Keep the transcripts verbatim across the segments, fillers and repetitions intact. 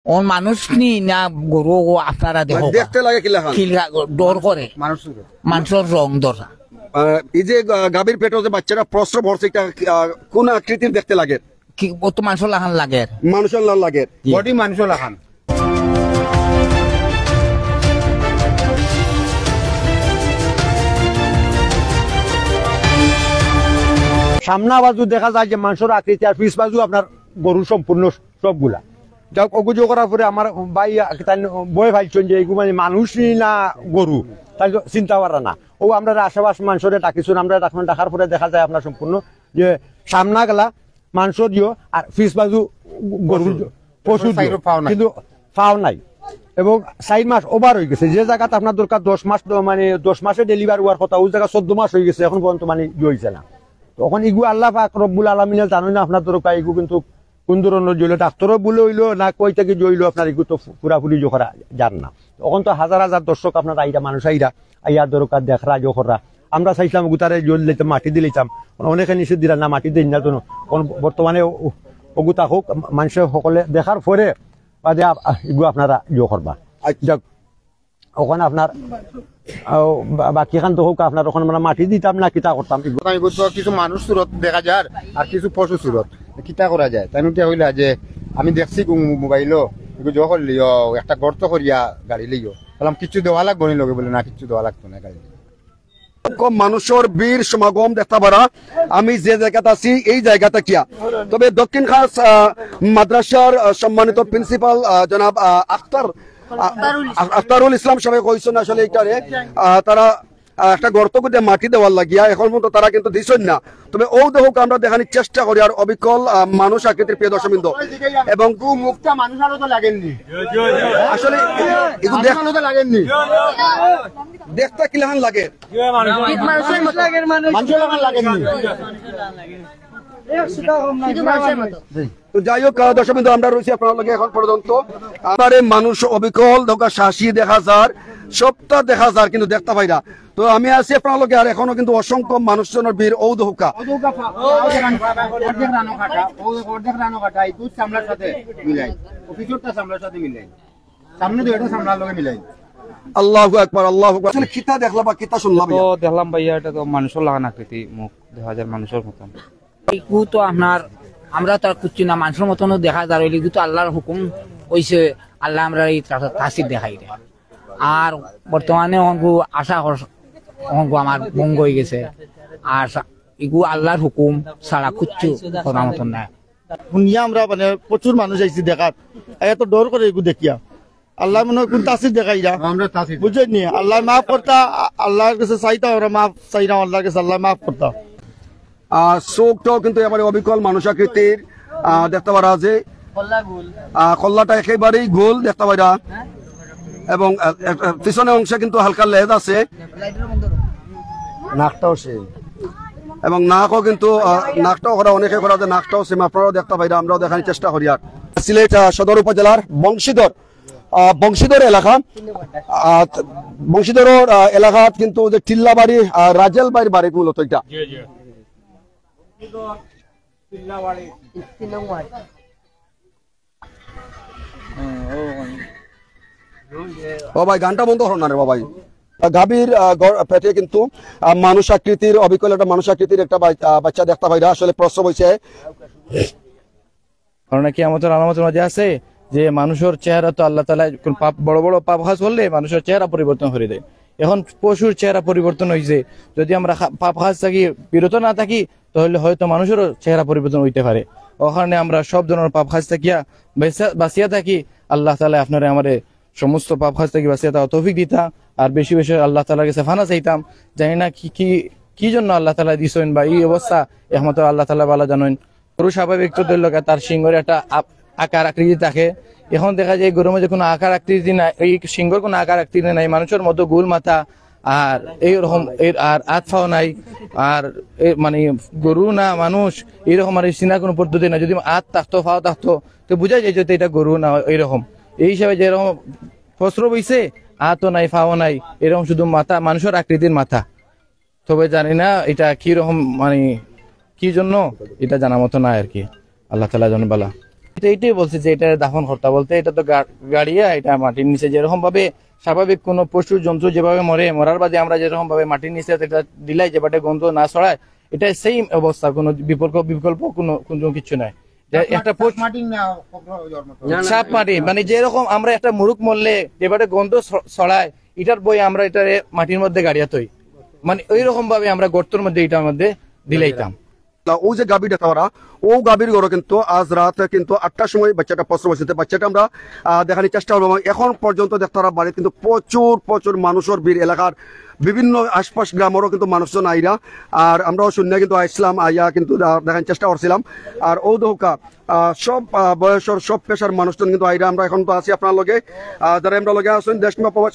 ও মানুষ নি না গরু আপনারা দেখো দেখতে লাগে কিলা ডর করে মানুষের রং দর। এই যে গাভীর পেটে যে বাচ্চারা প্রশ্ন ভরছে কোন আকৃতির দেখতে লাগে? কি তো মানুষের লাগান লাগে, মানুষের লাগে বডি মানুষের লাগান। সামনা বাজু দেখা যায় যে মানুষের আকৃতি, আর পিছ বাজু আপনার গরু সম্পূর্ণ সবগুলা। যাক অভিযোগ করার পরে আমার ভাই বয়ে ভাইছেন যে এগুলো মানে মানুষই না গরু, তাই চিন্তা করা না। ও আমরা আশেপাশ মানুষের ডাকিছুন, আমরা এখন ডাকার পরে দেখা যায় আপনার সম্পূর্ণ যে সামনা গেলা মানুষ দিও আর পিছ বাজু গরু পশু, কিন্তু পাও নাই এবং চার মাস ওভার হয়ে গেছে। যে জায়গাতে আপনার দরকার দশ মাস মানে দশ মাসে ডেলিভারি হওয়ার কথা, ওই জায়গা চোদ্দ মাস হয়ে গেছে এখন পর্যন্ত মানে হয়েছে না। তখন ইগু আল্লাহ পাক রব্বুল আলামিনের জানেন না আপনার দরকার ইগু কিন্তু কোন ধরনের জইল ডাক্তারও বলে হইলো না কই থেকে জইল আপনার ইগু তো পুরাপুরি জোখরা জান না। তখন তো হাজার হাজার দর্শক আপনার আইরা মানুষ আইরা আইয়া দরকার দেখরা জোখরা। আমরা চাইছিলাম গুতারে জল দিতাম, মাটি দিলাম, অনেকে নিষেধ দিলাম না মাটি দিই না তো। বর্তমানে অগুতা হোক মানুষের সকলে দেখার পরে বাদে ইগু আপনারা জো করবা। যাক ওখানে আপনার বাকি খান তো হোক আপনার ওখানে মানে মাটি দিতাম না কিতা করতাম। কিছু মানুষ সুরত দেখা যায় আর কিছু পশু সুরত কিতা করা যায় তাই হইলা যে আমি দেখছি মোবাইলও জো করলিও একটা গর্ত করিয়া গাড়ি লইও বললাম কিছু দেওয়া লাগবো নি লগে, বলে না কিছু দেওয়া লাগতো না গাড়ি। মানুষের বীর সমাগম দেখতে পারা আমি যে জায়গাতে আছি এই জায়গাটা কিয়া। তবে দক্ষিণ খাস মাদ্রাসার সম্মানিত প্রিন্সিপাল জনাব আখতার আখতারুল ইসলাম সাহেব কইছেন আসলে এইটারে তারা একটা গর্ত করে মাটি দেওয়ার লাগিয়া এখন পর্যন্ত তারা কিন্তু দিচ্ছেন না। তবে ও দেখুক আমরা দেখানোর চেষ্টা করি আর অবিকল মানুষ আকৃতির প্রিয় দর্শকবৃন্দ এবং মুখটা মানুষ আলো তো লাগেননি, আসলে লাগেননি দেখতে কিলাহান লাগে তো যাই হোক দর্শক বিন্দু আমরা রয়েছি আপনার লগে এখন পর্যন্ত আমার মানুষ অবিকল ধোকা শাসি দেখা যার সবটা দেখা যার কিন্তু দেখতে পাই না। তো আমি আছি আপনার লগে আর এখনো কিন্তু অসংখ্য মানুষজনের বীর ঔ ধোকা আল্লাহু আকবার আল্লাহু আকবার। আসলে কিতা দেখলা বা কিতা শুনলাম? তো দেখলাম ভাইয়া এটা তো মানুষের লাগান আকৃতি, মুখ দেখা যায় মানুষের মতন। এইগু তো আপনার আমরা তো আর করছি না, মানুষের মতনও দেখা যায়। এগুলো তো আল্লাহর হুকুম হয়েছে, আল্লাহ আমরা এই তাসির দেখাই দেয়। আর বর্তমানে অঙ্গু আশা অঙ্গ আমার ভঙ্গ হয়ে গেছে। আর এগু আল্লাহর হুকুম ছাড়া কুচ্ছু করার মতন নাই। শুনিয়া আমরা মানে প্রচুর মানুষ আইছি দেখার, এত ডর করে এগু দেখিয়া আল্লাহ মনে হয় কোন তাসির দেখাইরা বুঝছেন নি। আল্লাহ মাফ করতা, আল্লাহর কাছে চাইতা ওরা মাফ চাইরা আল্লাহর কাছে আল্লাহ মাফ করতা। চোখটাও কিন্তু এবারে অবিকল মানুষ আকৃতির দেখতে পারা যে কল্লাটা একেবারেই গোল দেখতে পারা এবং পিছনের অংশে কিন্তু হালকা লেজ আছে, নাকটাও সেই এবং নাকও কিন্তু নাকটাও করা অনেকে করা যে নাকটাও সেম আপনারাও দেখতে পাইরা আমরাও দেখানোর চেষ্টা করি। আর সিলেট সদর উপজেলার বংশীধর বংশীধর এলাকা, বংশীধর এলাকাত কিন্তু যে টিল্লাবাড়ি রাজেল বাড়ির বাড়ি মূলত এটা। ও ভাই গানটা বন্ধ করো না রে বাবাই। গাভীর পেটে কিন্তু মানুষ আকৃতির অবিকল একটা মানুষ আকৃতির একটা বাচ্চা দেখতে পাই। আসলে প্রসব হয়েছে কারণ কি আমাদের আলামতের মাঝে আছে যে মানুষের চেহারা তো আল্লাহ তাআলা কোন পাপ বড় বড় পাপ কাজ করলে মানুষের চেহারা পরিবর্তন করে দেয়। এখন পশুর চেহারা পরিবর্তন হয়েছে, যদি আমরা পাপ কাজ থাকি বিরত না থাকি তাহলে হয়তো মানুষেরও চেহারা পরিবর্তন হইতে পারে। ওখানে আমরা সব ধরনের পাপ কাজ থাকিয়া বাঁচিয়া থাকি। আল্লাহ তাআলা আপনারা আমাদের সমস্ত পাপ কাজ থেকে বাঁচিয়া থাকা তৌফিক দিতা। আর বেশি বেশি আল্লাহ তাআলার কাছে ফানা চাইতাম। জানি না কি কি কি জন্য আল্লাহ তাআলা দিছেন বা এই অবস্থা একমাত্র আল্লাহ তাআলা ভালো জানেন। গরু স্বাভাবিক তো লোক তার সিংহের একটা আকার আকৃতি থাকে। এখন দেখা যায় গরুর মধ্যে কোনো আকার আকৃতি নাই, এই সিংহের কোনো আকার আকৃতি নাই, মানুষের মতো গোল মাথা আর এইরকম আর হাত ফাও নাই। আর মানে গরু না মানুষ এইরকম আর চিনা কোনো পদ্ধতি নাই। যদি হাত থাকতো ফাও থাকতো তো বোঝা যায় যে এটা গরু না এইরকম। এই হিসাবে যেরকম ফসর বইছে হাতও নাই ফাও নাই, এরকম শুধু মাথা মানুষের আকৃতির মাথা। তবে জানি না এটা কি রকম মানে কি জন্য এটা জানা মতো না আর কি। আল্লাহ তাআলা জানেন বালা। তো এইটাই বলছে যে এটা দাফন হত্যা বলতে এটা তো গা- গাড়িয়া এটা মাটির নিচে যেরকম ভাবে স্বাভাবিক কোন পশু জন্তু যেভাবে মরে মরার বাদে আমরা যেরকম ভাবে মাটির নিচে এটা দিলাই যে বাটে গন্ধ না ছড়ায়, এটা সেই অবস্থা, কোনো বিকল্প বিকল্প কোনো কোনো কিছু নাই। যে একটা পশু- সাপ মাটি মানে যেরকম আমরা একটা মুরুখ মরলে যেবারে গন্ধ ছ- ছড়ায় এটার বই আমরা এটা মাটির মধ্যে গাড়িয়া তৈ, মানে ওই রকম ভাবে আমরা গর্তের মধ্যে এটার মধ্যে দিলাইতাম। ও যে গাভীটা তারা ও গাভীর গরু কিন্তু আজ রাত কিন্তু আটটার সময় বাচ্চাটা প্রশ্ন বসেছে, বাচ্চাটা আমরা আহ, দেখানোর চেষ্টা করবো। এখন পর্যন্ত দেখতে পারা বাড়ি কিন্তু প্রচুর প্রচুর মানুষের ভিড়, এলাকার বিভিন্ন আশপাশ গ্রামেরও কিন্তু মানুষজন আইরা, আর আমরাও শূন্য কিন্তু আইসলাম আইয়া কিন্তু দেখার চেষ্টা করছিলাম। আর ও দৌকা আহ, সব আহ, বয়সের সব পেশার মানুষজন কিন্তু আইরা। আমরা এখন তো আছি আপনার লগে, আহ, যারা আমরা লগে আসুন দেশ কিংবা প্রবাস।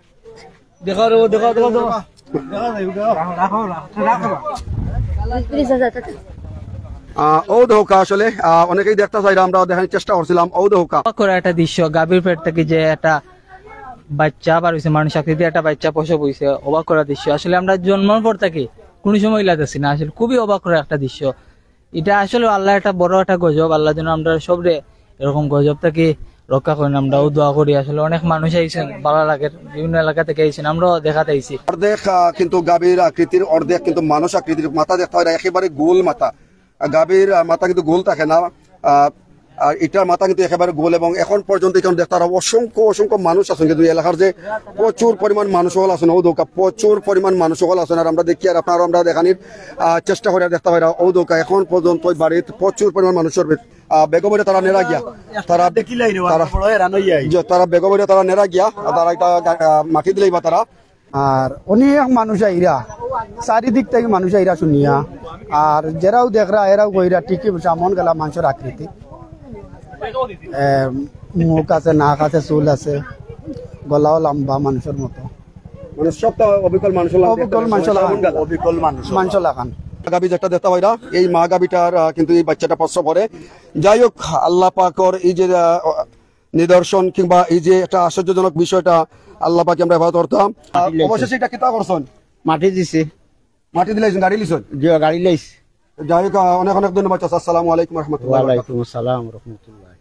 আহ, ও দৌকা আসলে আহ, অনেকেই দেখতে চাইরা, আমরা দেখানোর চেষ্টা করছিলাম। ও দৌকা অবাক করা একটা দৃশ্য, গাভীর পেট থেকে যে একটা বাচ্চা বার হয়েছে, মানুষ আকৃতি একটা বাচ্চা প্রসব হয়েছে, অবাক করা দৃশ্য। আসলে আমরা জন্মের পর থেকে কোনো সময় লাগতেছি না, আসলে খুবই অবাক করা একটা দৃশ্য। এটা আসলে আল্লাহ একটা বড় একটা গজব, আল্লাহ যেন আমরা সবরে এরকম গজব থেকে রক্ষা করেন, আমরাও দোয়া করি। আসলে অনেক মানুষ আইছেন, ভালো লাগে, বিভিন্ন এলাকা থেকে আইছেন, আমরাও দেখাতে আইছি। অর্ধেক আহ, কিন্তু গাভীর আকৃতির, অর্ধেক কিন্তু মানুষ আকৃতির। মাথা দেখতে হয় একেবারে গোল মাথা, গাভীর আহ, মাথা কিন্তু গোল থাকে না, আহ, আর এটার মাথা কিন্তু একেবারে গোল। এবং এখন পর্যন্ত এখানে দেখতে পারা অসংখ্য অসংখ্য মানুষ আছেন, কিন্তু এলাকার যে প্রচুর পরিমাণ মানুষ হল আছেন, ও দৌকা প্রচুর পরিমাণ মানুষ হল আছেন। আর আমরা দেখি আর আপনারা আমরা দেখানির আহ, চেষ্টা করে দেখতে পাই ও দৌকা এখন পর্যন্ত ওই বাড়িতে প্রচুর পরিমাণ মানুষের ভিড়। আহ, বেগমরে তারা নেরা গিয়া, তারা তারা- যে তারা বেগমরে তারা নেরা গিয়া, আর তারা একটা আহ, মাটি দিলেই বা তারা আর অনেক মানুষ আইরা, চারিদিক থেকে মানুষ আইরা শুনিয়া, আর যারাও দেখরা এরাও কইরা ঠিকই বলছে, মন গেলা মানুষের আকৃতি, এ, মুখ আছে, নাক আছে, চুল আছে, গলাও লম্বা মানুষের মতো, মানে সবটা অবিকল মানুষ হল, অবিকল মানুষ লাগান, অবিকল মানুষ মানুষ লাগান। গাবি যেটা দেখতে পাইরা, এই মা গাবিটার আহ, কিন্তু এই বাচ্চাটা প্রসব করে। যাই হোক, আল্লাহ পাকর এই যে আহ, নিদর্শন কিংবা এই যে একটা আশ্চর্যজনক বিষয়টা আল্লাহ পাকে আমরা হেফাজত করতাম। অবশেষে এটা কিতা করছেন? মাটি দিছে, মাটি দিলাইছেন, গাড়ি লিছেন। যে গাড়ি লাইছে। যাই হোক, আহ, অনেক অনেক ধন্যবাদ। আসসালামু আলাইকুম রহমতুল্লাহ। ওয়ালাইকুম আসসালাম রহমতুল্লাহ।